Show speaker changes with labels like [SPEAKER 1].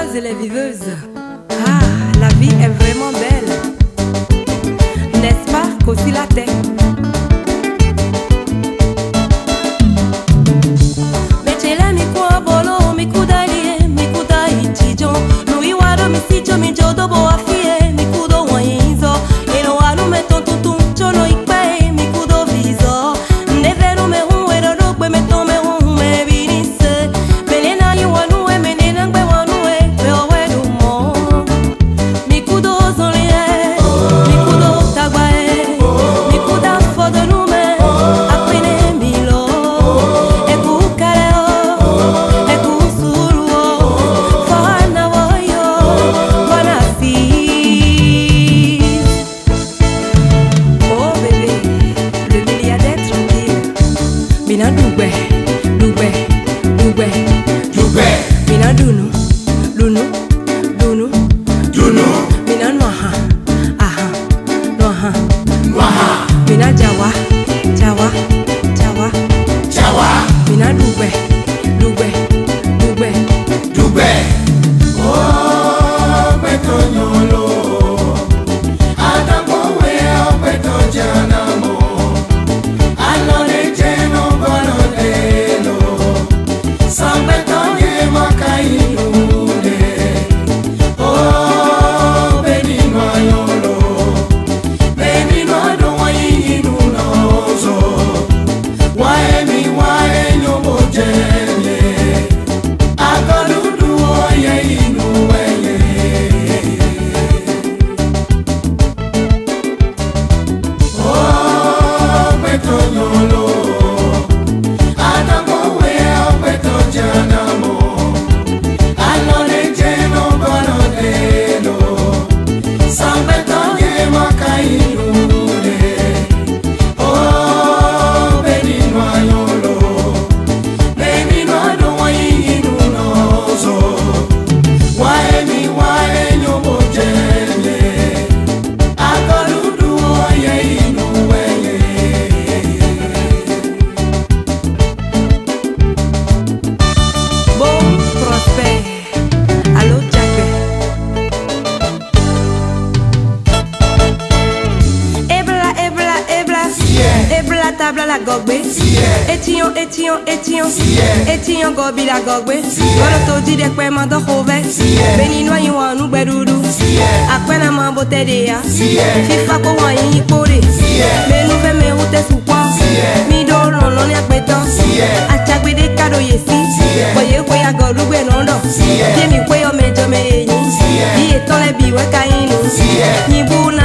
[SPEAKER 1] viveuses et les viveuses. Ah, la vie est vraiment belle. N'est-ce pas qu'aussi la tête? Mina dugbe, dugbe, dugbe, dugbe. Mina dunu, dunu, dunu, dunu. Mina nwaha, aha, nwaha, nwaha. Mina jawa, jawa, jawa, jawa. Mina dugbe, dugbe, dugbe, dugbe.
[SPEAKER 2] Oh, beto nyolo, adamo we beto janamo.
[SPEAKER 1] Table la gogbe, étillon, étillon, étillon, étillon gobi la gogbe, goloto di de kwe mando khove, beninois y wanu bedudu, akwe na mambo tedea, fifa ko wanyi pore, me nouve me route sous quoi, mi do lon ya beton, achagbe de kado yesi, boye kwe ya godu gbe nondo, tie mi kwe yo mejo me yi, yi eton le biwe kainu, ni bu